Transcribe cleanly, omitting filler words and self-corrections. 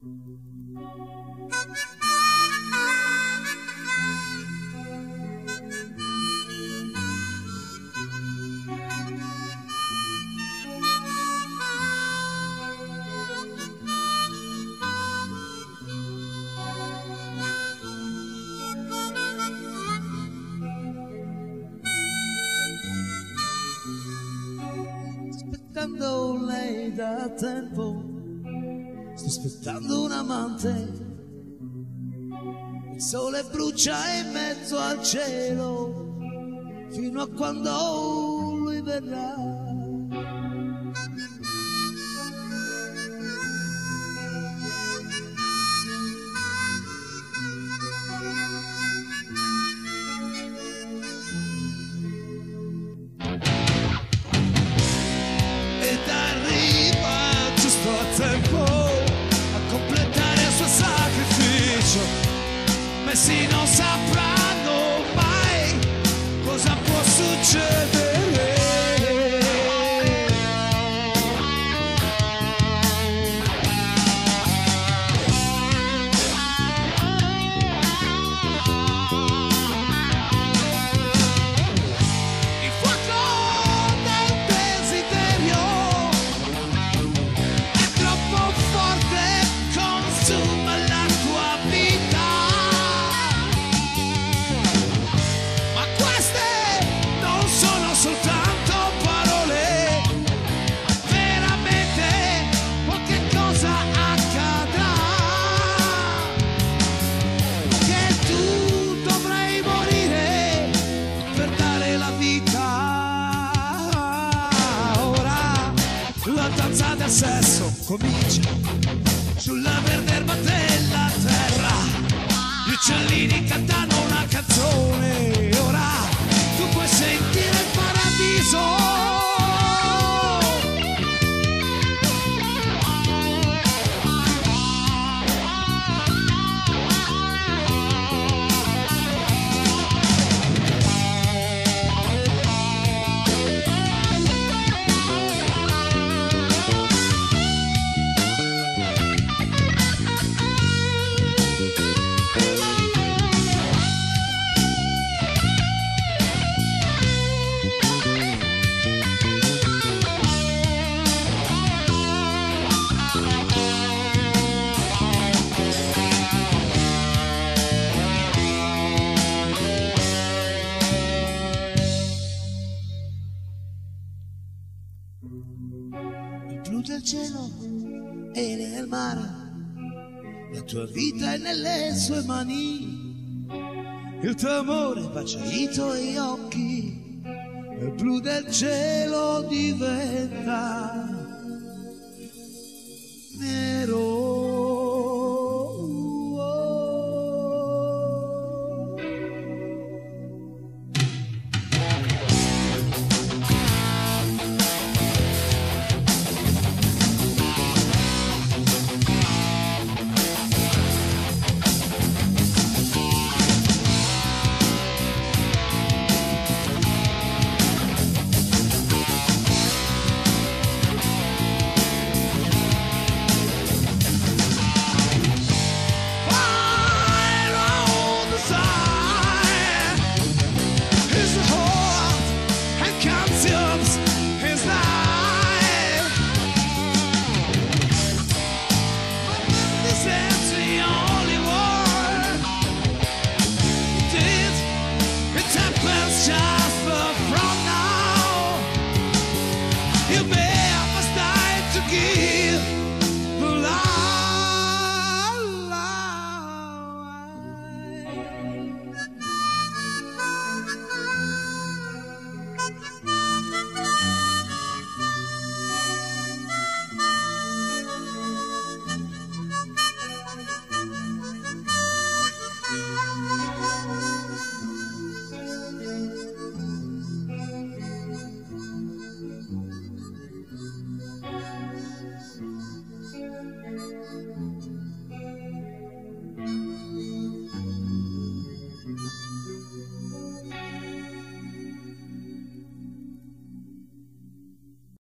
Aspettando lei da tempo, sto aspettando un amante. Il sole brucia in mezzo al cielo fino a quando lui verrà. Messi non sapranno mai cosa può succedere. Il fuoco del desiderio è troppo forte, consuma la tua vita. La danza del sesso comincia sulla verde erba della terra. Gli uccellini cantano una canzone. Ora tu puoi sentire il paradiso. Il blu del cielo è nel mare, la tua vita è nelle sue mani, il tuo amore bacia i tuoi occhi, il blu del cielo diventa nero.